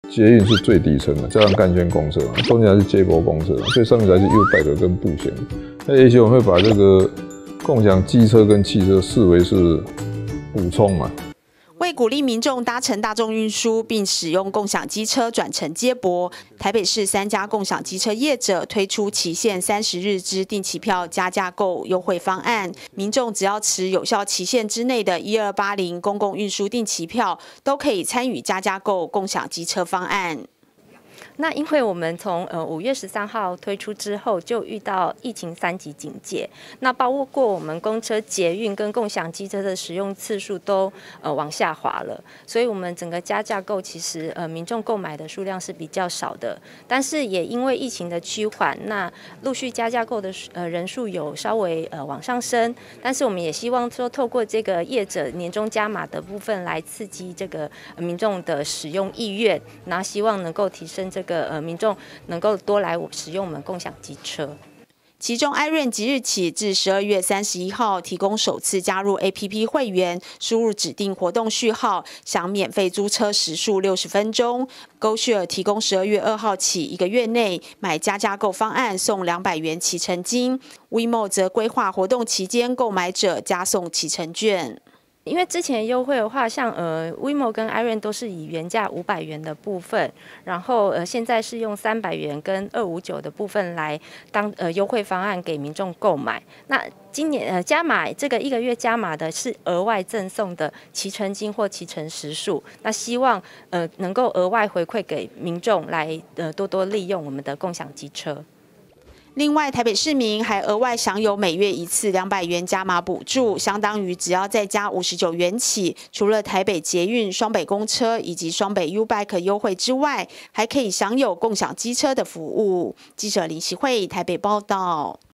捷运是最底层的，加上干线公车，中间还是接驳公车，所以上面才是 U-Bike 跟步行。那也许我们会把这个共享机车跟汽车视为是补充嘛。 为鼓励民众搭乘大众运输，并使用共享机车转乘接驳，台北市3家共享机车业者推出期限30日之定期票加价购优惠方案，民众只要持有效期限之内的1280公共运输定期票，都可以参与加价购共享机车方案。 那因为我们从5月13号推出之后，就遇到疫情3级警戒，那包括我们公车、捷运跟共享机车的使用次数都往下滑了，所以我们整个加价购其实民众购买的数量是比较少的，但是也因为疫情的趋缓，那陆续加价购的人数有稍微往上升，但是我们也希望说透过这个业者年终加码的部分来刺激这个民众的使用意愿，然后希望能够提升这个民众能够多来使用我们共享机车。 其中 ，iRent 即日起至12月31号提供首次加入 APP 会员，输入指定活动序号，享免费租车时数60分钟。GoShare 提供12月2号起1个月内买加价购方案送200元骑乘金 ，WeMo 则规划活动期间购买者加送骑乘券。 因为之前优惠的话，像WeMo 跟 iRent 都是以原价500元的部分，然后现在是用300元跟259的部分来当优惠方案给民众购买。那今年加码这个1个月加码的是额外赠送的骑乘金或骑乘时数，那希望能够额外回馈给民众来多多利用我们的共享机车。 另外，台北市民还额外享有每月1次200元加码补助，相当于只要再加59元起。除了台北捷运、双北公车以及双北 U-Bike 优惠之外，还可以享有共享机车的服务。记者林习慧台北报道。